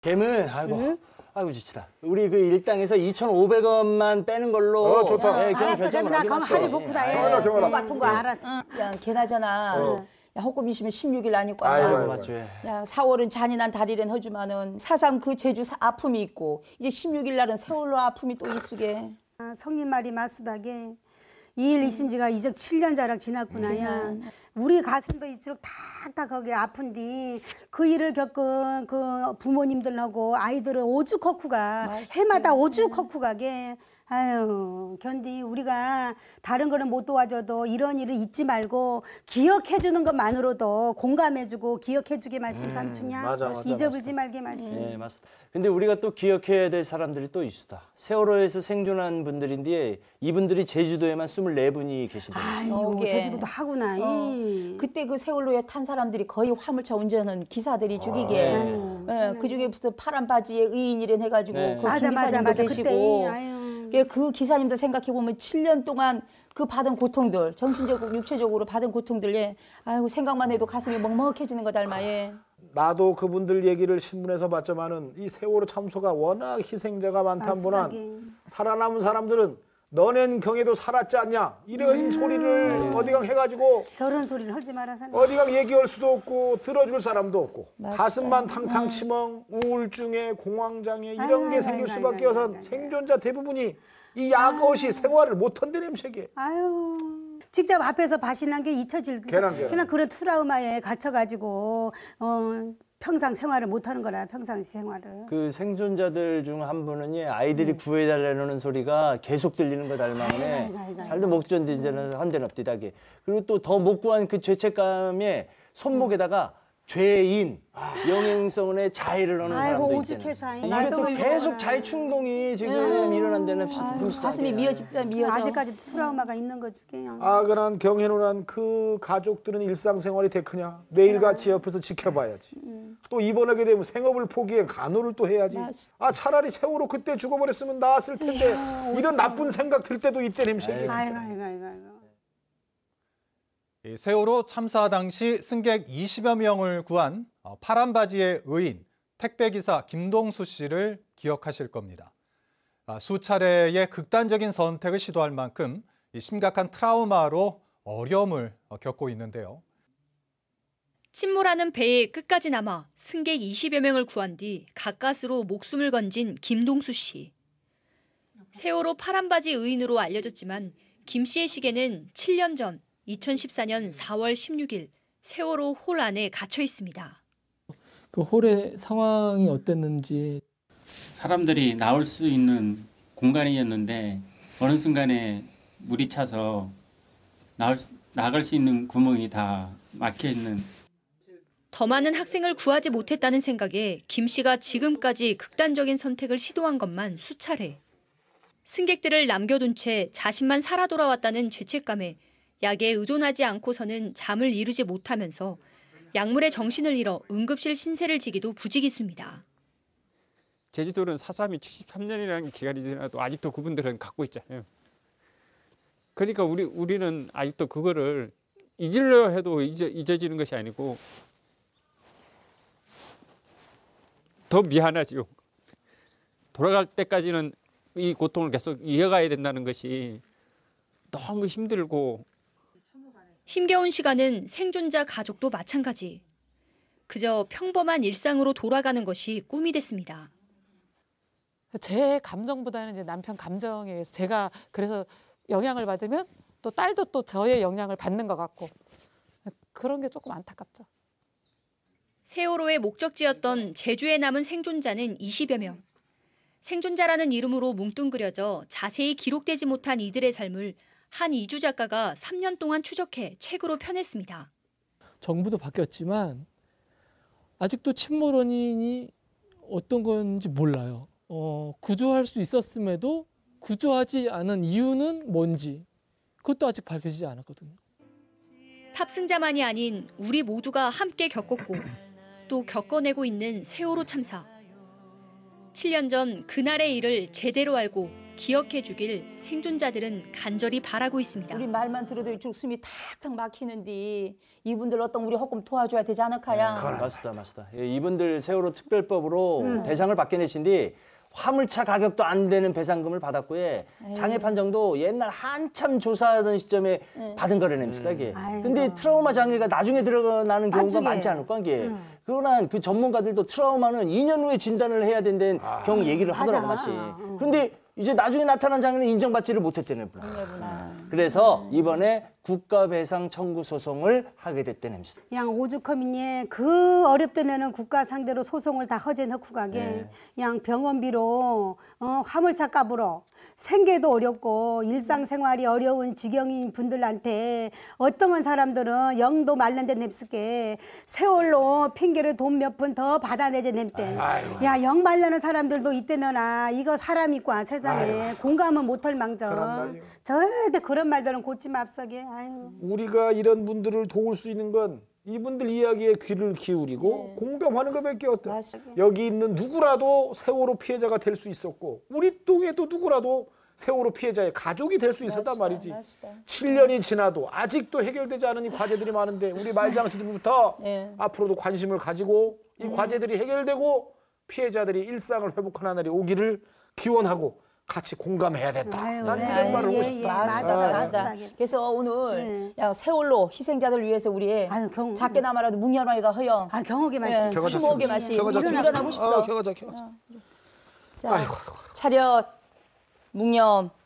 걔는 아이고 지치다. 우리 그 일당에서 2,500원만 빼는 걸로 좋다. 경영 결정을 하기로 했어. 합의 복구다 해. 통과. 알았어. 야, 걔나저나 야, 헛금이시면 16일 아니고 아이고. 맞죠. 야, 4월은 잔인한 달이란 하지만은 사상 그 제주 아픔이 있고 이제 16일 날은 세월호 아픔이 또 있으게. 성님 말이 맞수다게 이 일 이신 지가 이적 7년 자락 지났구나. 야. 우리 가슴도 이쪽 탁탁 거기 아픈디 그 일을 겪은 그 부모님들하고 아이들은 오죽허쿠가 해마다 오죽허쿠가게 아유 견디 우리가 다른 거는 못 도와줘도 이런 일을 잊지 말고 기억해 주는 것만으로도 공감해주고 기억해 주게 말씀 삼촌이야. 맞아, 잊어버리지 말게 말씀. 네, 맞습니다. 근데 우리가 또 기억해야 될 사람들이 또 있다. 세월호에서 생존한 분들인데 이분들이 제주도에만 24분이 계시더라고요. 아유 제주도도 하구나. 그때 그 세월호에 탄 사람들이 거의 화물차 운전하는 기사들이 죽이게. 그 중에 무슨 파란 바지에 의인이란 해가지고 그 맞아 기사님도 계시고. 그때 아유. 그 기사님들 생각해 보면 7년 동안 그 받은 고통들, 정신적으로 육체적으로 받은 고통들, 아이고 생각만 해도 가슴이 먹먹해지는 거 닮아예. 나도 그분들 얘기를 신문에서 봤지만은 이 세월호 참소가 워낙 희생자가 많단 분한 살아남은 사람들은 너넨 경에도 살았지 않냐 이런 소리를 어디강 해가지고 저런 소리를 하지 말아서 어디강 얘기할 수도 없고 들어줄 사람도 없고 가슴만 탕탕 치멍 우울증에 공황장애 이런 게 생길 수밖에 없어서 생존자 대부분이 이 약 없이 생활을 못 한다는 색에. 아유 직접 앞에서 발신한 게 잊혀질 그냥 그런 트라우마에 갇혀가지고 평상 생활을 못하는 거라 평상시 생활을. 그 생존자들 중 한 분은 아이들이 구해달라는 소리가 계속 들리는 거 닮아네. 잘도 못 견디는 한대는 없디다게. 그리고 또 더 못 구한 그 죄책감에 손목에다가 죄인, 영행성의 자해를 하는 사람도 있잖아요. 이게 또 계속 자해 충동이 지금 일어난 데는 가슴이 미어져. 아직까지 트라우마가 있는 거지. 아그난 경해노란 그 가족들은 일상생활이 더 크냐. 매일같이 옆에서 지켜봐야지. 또 입원하게 되면 생업을 포기해 간호를 또 해야지. 아 차라리 세월호 그때 죽어버렸으면 나았을 텐데 이런 나쁜 생각 들 때도 있다는 햄색이. 아이고. 세월호 참사 당시 승객 20여 명을 구한 파란 바지의 의인 택배기사 김동수 씨를 기억하실 겁니다. 수차례의 극단적인 선택을 시도할 만큼 심각한 트라우마로 어려움을 겪고 있는데요. 침몰하는 배에 끝까지 남아 승객 20여 명을 구한 뒤 가까스로 목숨을 건진 김동수 씨. 세월호 파란 바지 의인으로 알려졌지만 김 씨의 시계는 7년 전 2014년 4월 16일 세월호 홀 안에 갇혀 있습니다. 그 홀의 상황이 어땠는지. 사람들이 나올 수 있는 공간이었는데 어느 순간에 물이 차서 나갈 수 있는 구멍이 다 막혀 있는. 더 많은 학생을 구하지 못했다는 생각에 김 씨가 지금까지 극단적인 선택을 시도한 것만 수차례. 승객들을 남겨둔 채 자신만 살아 돌아왔다는 죄책감에 약에 의존하지 않고서는 잠을 이루지 못하면서 약물에 정신을 잃어 응급실 신세를 지기도 부지기수입니다. 제주도는 4.3이 73년이라는 기간이 지나도 아직도 그분들은 갖고 있잖아요. 그러니까 우리는 아직도 그거를 잊으려 해도 잊어지는 것이 아니고 더 미안하죠. 돌아갈 때까지는 이 고통을 계속 이어가야 된다는 것이 너무 힘들고. 힘겨운 시간은 생존자 가족도 마찬가지. 그저 평범한 일상으로 돌아가는 것이 꿈이 됐습니다. 제 감정보다는 이제 남편 감정에 의해서 제가 그래서 영향을 받으면 또 딸도 또 저의 영향을 받는 것 같고 그런 게 조금 안타깝죠. 세월호의 목적지였던 제주에 남은 생존자는 20여 명. 생존자라는 이름으로 뭉뚱그려져 자세히 기록되지 못한 이들의 삶을 한 이주 작가가 3년 동안 추적해 책으로 펴냈습니다. 정부도 바뀌었지만 아직도 침몰 원인이 어떤 건지 몰라요. 구조할 수 있었음에도 구조하지 않은 이유는 뭔지 그것도 아직 밝혀지지 않았거든요. 탑승자만이 아닌 우리 모두가 함께 겪었고 또 겪어내고 있는 세월호 참사. 7년 전 그날의 일을 제대로 알고 기억해 주길 생존자들은 간절히 바라고 있습니다. 우리 말만 들어도 이쪽 숨이 탁탁 막히는데 이분들 어떤 우리 조금 도와줘야 되지 않을까야. 맞습니다. 예, 이분들 세월호 특별법으로 배상을 받게 되신 뒤 화물차 가격도 안 되는 배상금을 받았고요. 장애 판정도 옛날 한참 조사하던 시점에 받은 거라냅니다. 이게. 근데 트라우마 장애가 나중에 드러나는 경우가 많지 않을 거야. 이게. 그러나 그 전문가들도 트라우마는 2년 후에 진단을 해야 된다는 경우 얘기를 하더라고 마시. 그런데 이제 나중에 나타난 장애는 인정받지를 못했다는 거야. 그래서 이번에 국가배상 청구 소송을 하게 됐다는 겁니다. 양 오죽하면예 그 어렵던 애는 국가 상대로 소송을 다 허재 넣고 가게 양 병원비로 화물차 값으로 생계도 어렵고 일상생활이 어려운 지경인 분들한테 어떤 사람들은 영도 말른데 냅스게 세월로 핑계를 돈 몇 푼 더 받아내지 냅대. 야, 영 말르는 사람들도 있대너나 이거 사람 있고 세상에 공감은 못할 망정. 절대 그런 말들은 고치 맙서게. 아유. 우리가 이런 분들을 도울 수 있는 건 이분들 이야기에 귀를 기울이고 공감하는 것밖에 없다. 여기 있는 누구라도 세월호 피해자가 될 수 있었고 우리 동에도 누구라도 세월호 피해자의 가족이 될 수 있었단 말이지. 7년이 지나도 아직도 해결되지 않은 이 과제들이 많은데 우리 말장씨들부터 앞으로도 관심을 가지고 이 과제들이 해결되고 피해자들이 일상을 회복하는 날이 오기를 기원하고 같이 공감해야 된다. 난 이런 말을 하고 싶다. 맞다. 그래서 오늘 야, 세월로 희생자들 위해서 우리 작게나마라도 묵념회가 허영. 경옥의 맛이. 추모의 맛이. 일어나고 싶어. 자, 차렷, 묵념.